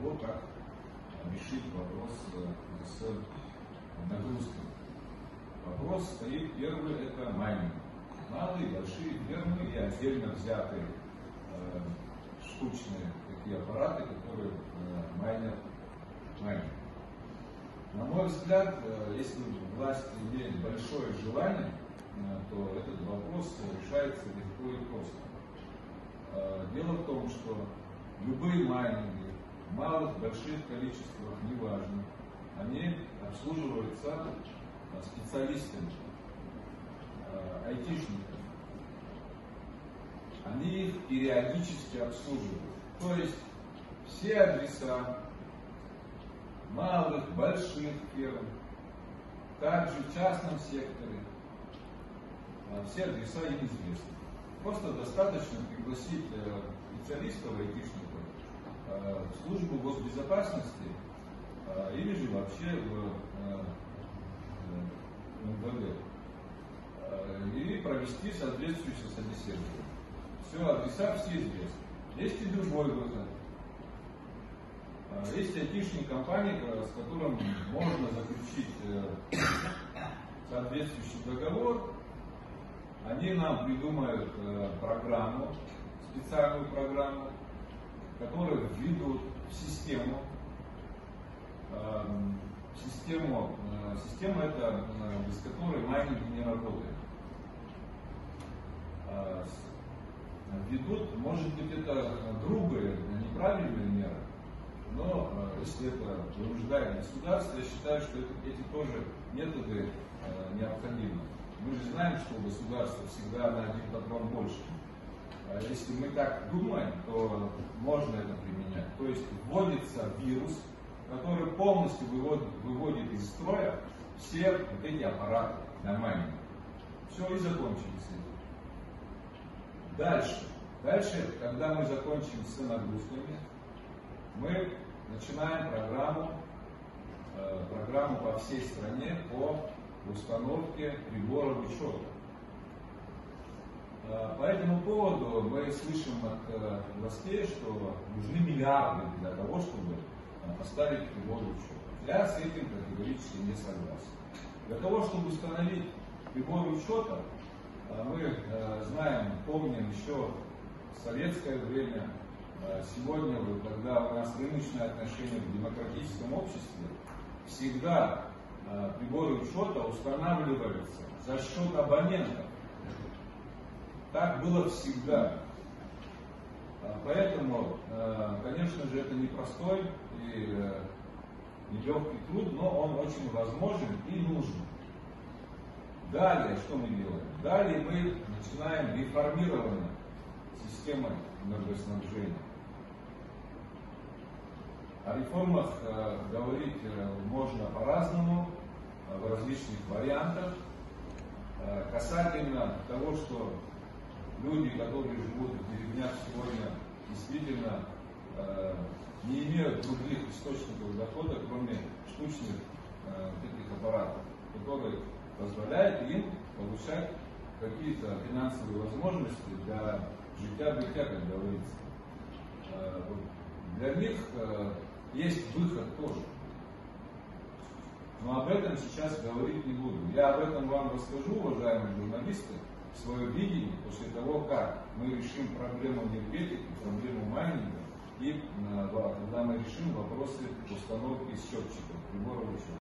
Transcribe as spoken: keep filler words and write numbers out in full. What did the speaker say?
того, как решить вопрос с нагрузкой. Вопрос стоит первый, это майнинг. Малые, большие фермы и отдельно взятые э, штучные такие аппараты, которые э, майнят майнинг. На мой взгляд, э, если власть имеет большое желание, э, то этот вопрос решается легко и просто. Э, дело в том, что любые майнинги, в малых, больших количествах, неважно, они обслуживаются специалистами, айтишниками. Они их периодически обслуживают. То есть все адреса малых, больших ферм, также в частном секторе, все адреса им известны. Просто достаточно пригласить специалистов, айтишников в службу госбезопасности или же вообще в эм вэ дэ и провести соответствующее собеседование. Все, адреса все известны. Есть и другой выход. Есть айтишные компании, с которым можно заключить соответствующий договор. Они нам придумают программу, специальную программу, которую введут в систему. Систему, система это, без которой майнинг не работает. Введут, может быть, это грубые, неправильные меры, но если это вынуждает государство, я считаю, что это, эти тоже методы необходимы. Мы же знаем, что у государства всегда на один патрон больше. Если мы так думаем, то можно это применять. То есть вводится вирус, который полностью выводит, выводит из строя все вот эти аппараты на майнинг. Все, и закончили с этим. Дальше. Дальше, когда мы закончим с нагрузками, мы начинаем программу, э, программу по всей стране по установке приборов учета. Э, по этому поводу мы слышим от э, властей, что нужны миллиарды для того, чтобы поставить приборы учета. Я с этим категорически не согласен. Для того, чтобы установить приборы учета, мы знаем, помним еще советское время, сегодня, когда у нас рыночные отношения в демократическом обществе, всегда приборы учета устанавливаются за счет абонентов. Так было всегда. Поэтому, конечно же, это непростой и нелегкий труд, но он очень возможен и нужен. Далее, что мы делаем? Далее мы начинаем реформирование системы энергоснабжения. О реформах э, говорить э, можно по-разному, э, в различных вариантах. Э, касательно того, что люди, которые живут в деревнях сегодня, действительно э, не имеют других источников дохода, кроме штучных э, таких аппаратов, которые позволяют им получать какие-то финансовые возможности для життя-быття, как говорится. Э, для них э, есть выход тоже. Но об этом сейчас говорить не буду. Я об этом вам расскажу, уважаемые журналисты, свое видение после того, как мы решим проблему энергетики, проблему майнинга, и когда мы решим вопросы установки счетчиков, приборов учета.